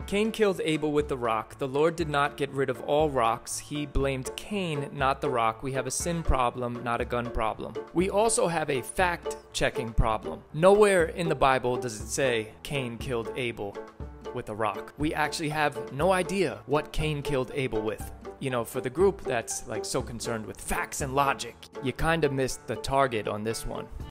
Cain killed Abel with the rock. The Lord did not get rid of all rocks. He blamed Cain, not the rock. We have a sin problem, not a gun problem. We also have a fact-checking problem. Nowhere in the Bible does it say Cain killed Abel with a rock. We actually have no idea what Cain killed Abel with. You know, for the group that's like so concerned with facts and logic, you kind of missed the target on this one.